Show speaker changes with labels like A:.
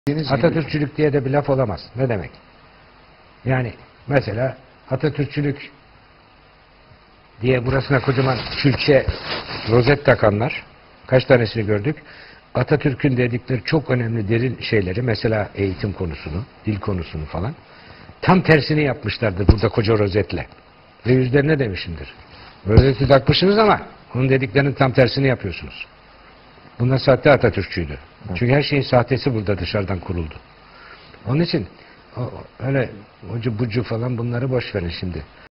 A: Atatürkçülük diye de bir laf olamaz. Ne demek? Yani mesela Atatürkçülük diye burasına kocaman külçe rozet takanlar, kaç tanesini gördük? Atatürk'ün dedikleri çok önemli derin şeyleri, mesela eğitim konusunu, dil konusunu falan, tam tersini yapmışlardır burada koca rozetle. Ve yüzlerine demişimdir. Rozeti takmışsınız ama onun dediklerinin tam tersini yapıyorsunuz. Bunlar sahte Atatürkçüydü. Çünkü her şeyin sahtesi burada dışarıdan kuruldu. Onun için öyle ucu bucu falan bunları boş verin şimdi.